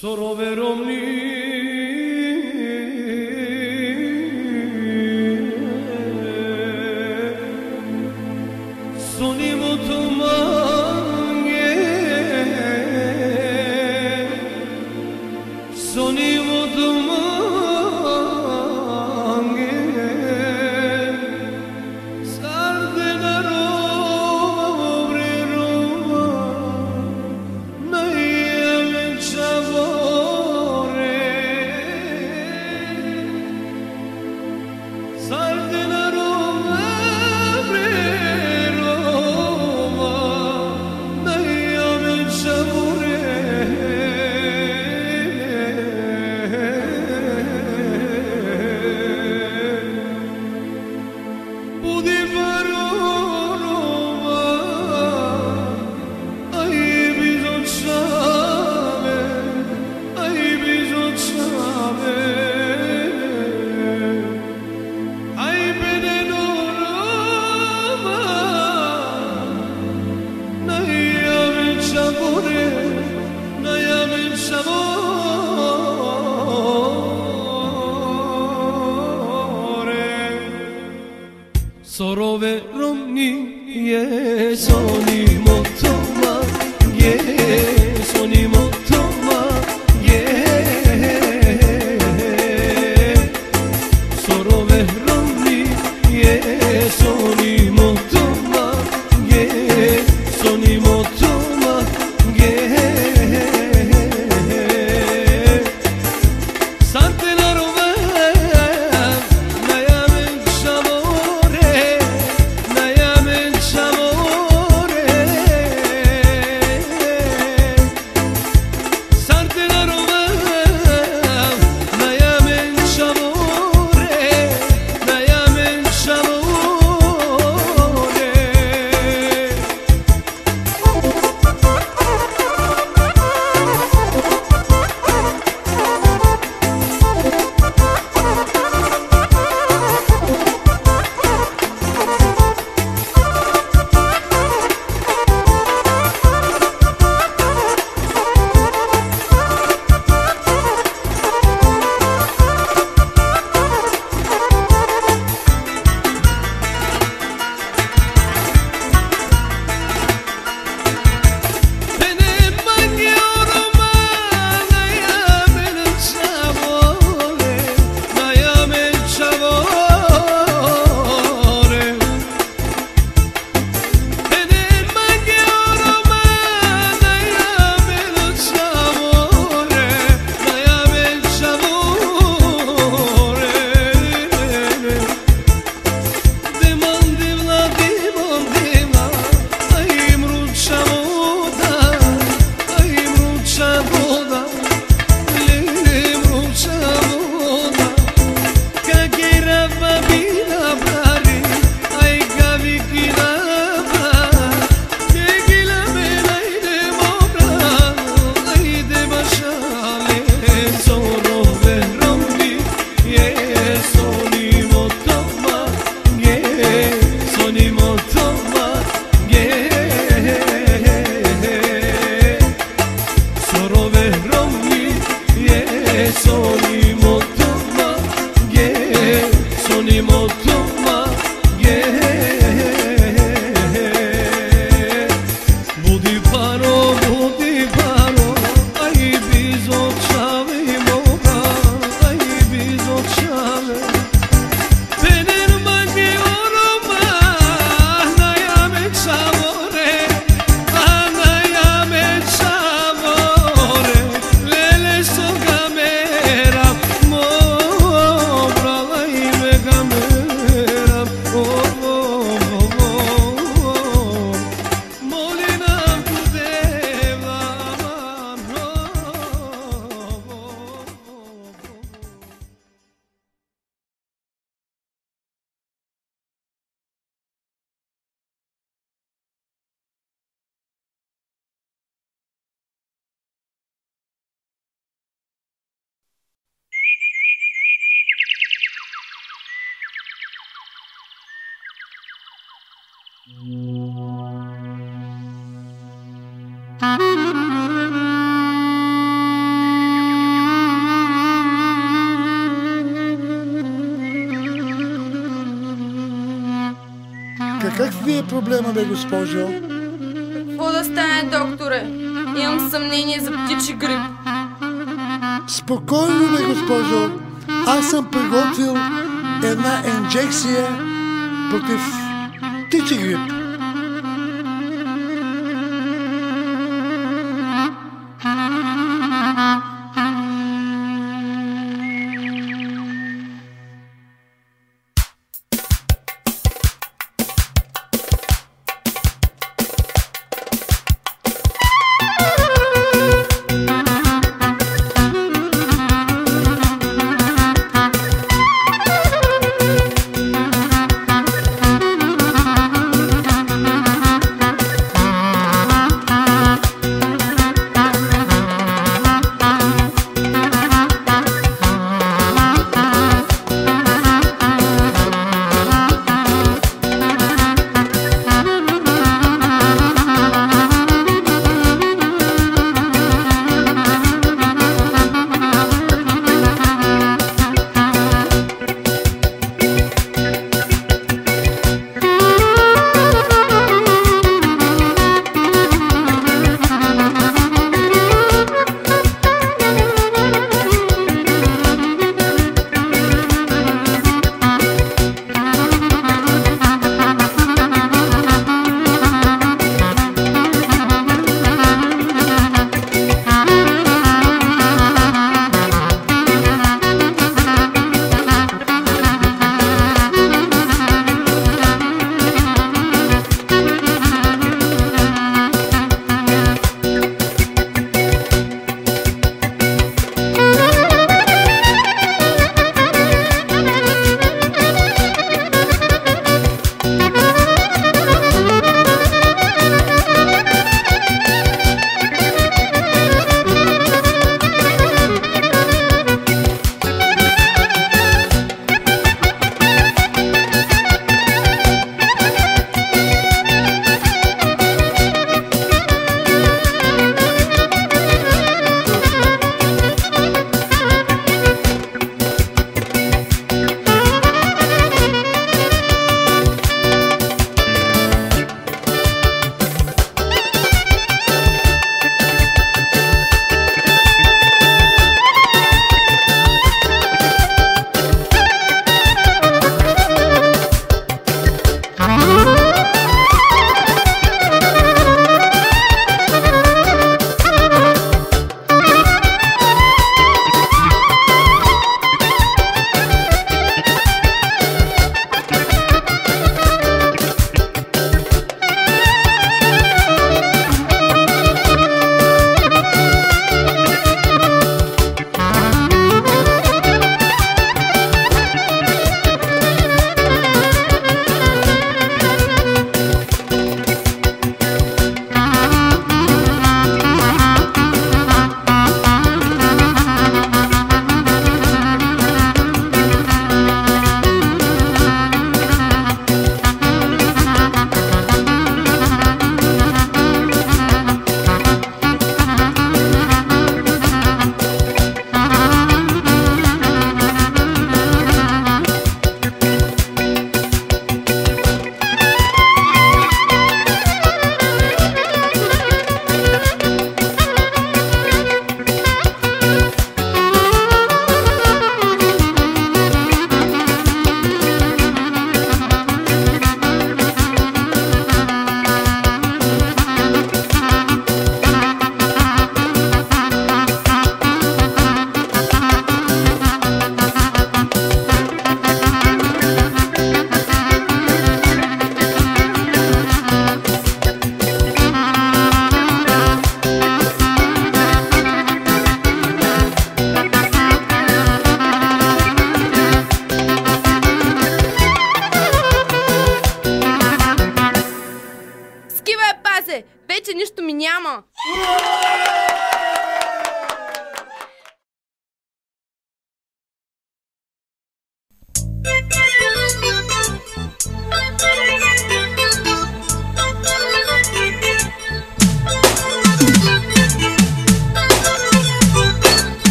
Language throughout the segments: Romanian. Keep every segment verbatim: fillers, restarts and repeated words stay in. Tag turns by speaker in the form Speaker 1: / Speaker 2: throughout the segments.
Speaker 1: Solo veromni sonimo tumange sonimo tumange sardena rovre roma naia chavore sardena rovre roma naia chavore budi varoma ai bisoggiave ai bisoggiave ai benenoroma naia chavore naia chavore sorove romni ye soni motoma ye soni motoma ye sorove romni ye soni motoma ye soni motoma ye santena rove naia chavore naia chavore
Speaker 2: Как ви е проблема, бе, госпожо?
Speaker 3: Какво да стане, докторе? Имам съмнение за птичи грип.
Speaker 2: Спокойно, бе, госпожо. Аз съм приготвил една инжекция против птичи грип.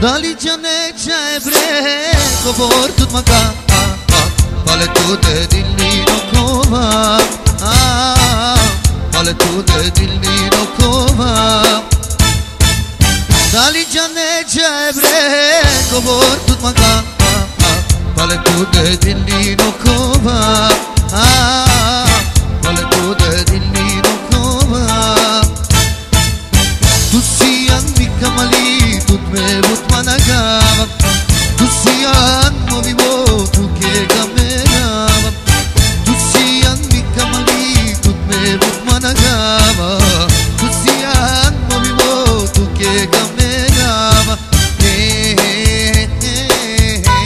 Speaker 4: Dali jane chahe bre Kobor tut maka Pale tu de dilli no kova Pale tu de dilli no kova Dali jane chahe bre Kobor tut maka Pale tu de dilli no kova Pale tu de dilli no kova Tu sian mi kamali Tut me but managava Tu sian mo vivo Tu che camminava Tu sian mi kamali Tut me but managava Tu sian mo vivo Tu che camminava eh, eh, eh, eh.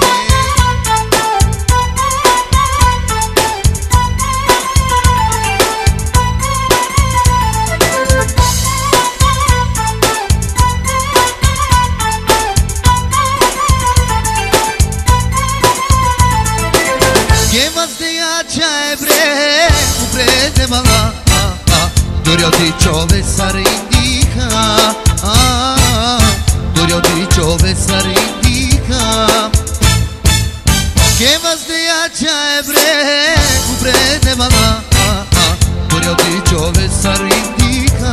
Speaker 4: Dorio di ciove sarindika Dorio di ciove sarindika Che vas de acha ebre Ubrede mala Dorio di ciove sarindika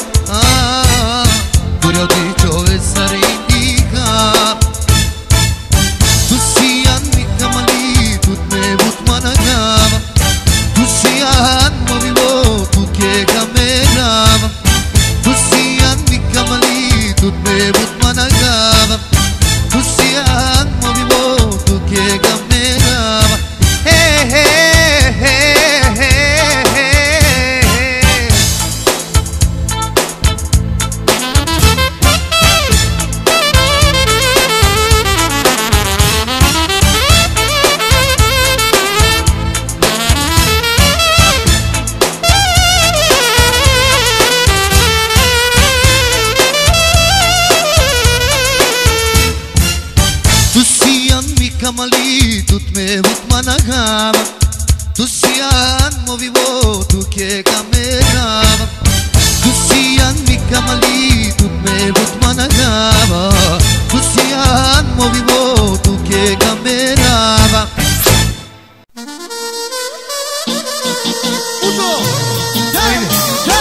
Speaker 4: Dorio di ciove sarindika Tu sian mi kamali Tut me but managava Tu sian mo vivo Tu che camminava Tu sian mi kamali Tut me but managava Tu sian mo vivo Tu che camminava eh, eh, eh, eh, eh. Kamali tut me but managava Tu sian mo vivo tu che camminava Tu sian mi kamali tut me but managava Tu sian mo vivo tu che camminava
Speaker 2: Uno, due, tre,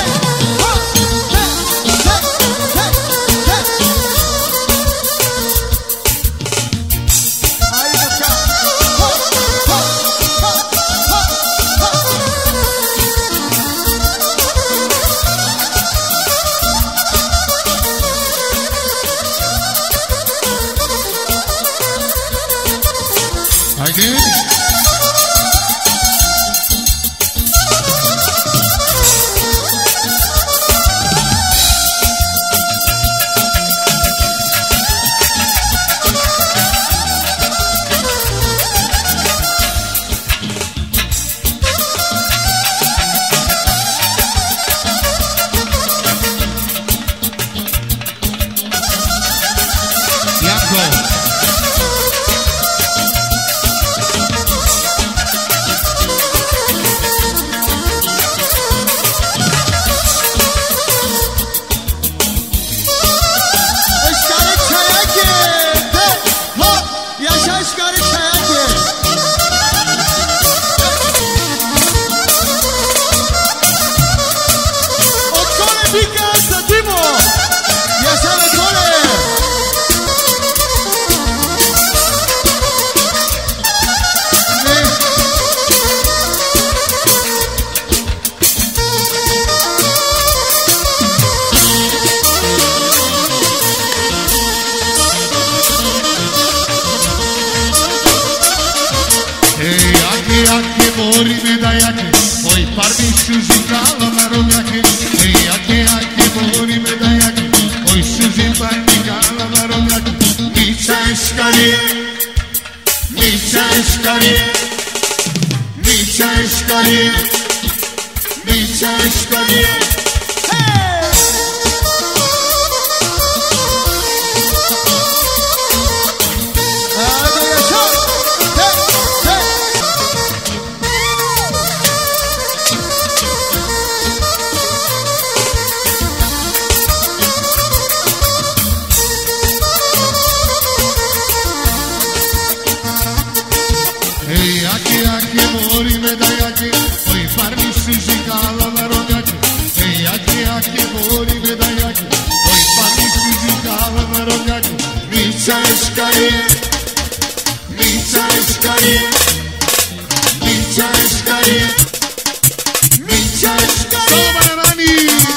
Speaker 4: Mința escarie, mința escarie, mința escarie, mința escarie. Toma, Nani!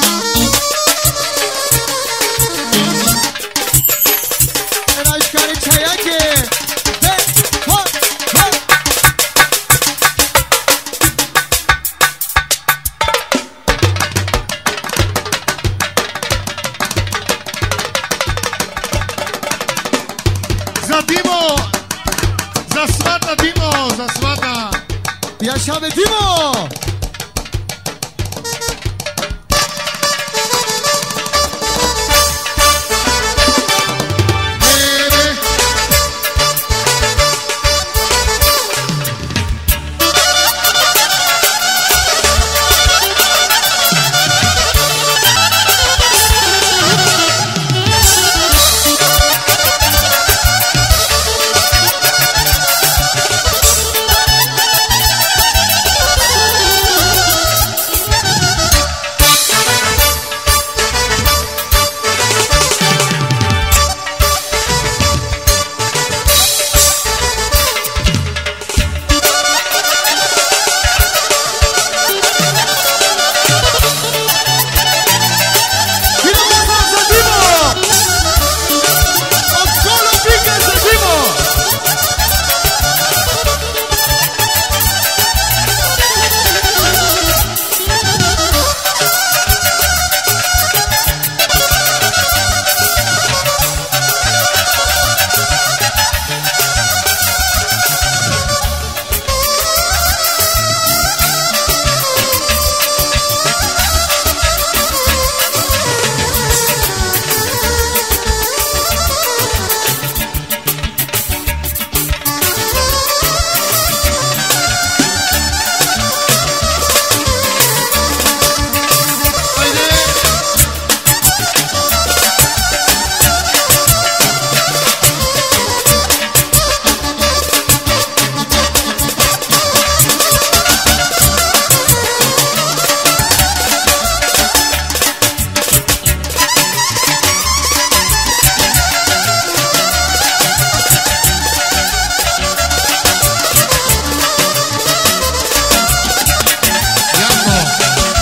Speaker 4: Era escarie Chayake. Hey, hop, hop. Za Dimo! Za svata Dimo! Za svata! Jašave Dimo!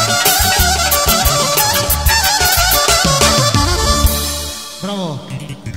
Speaker 4: Bravo!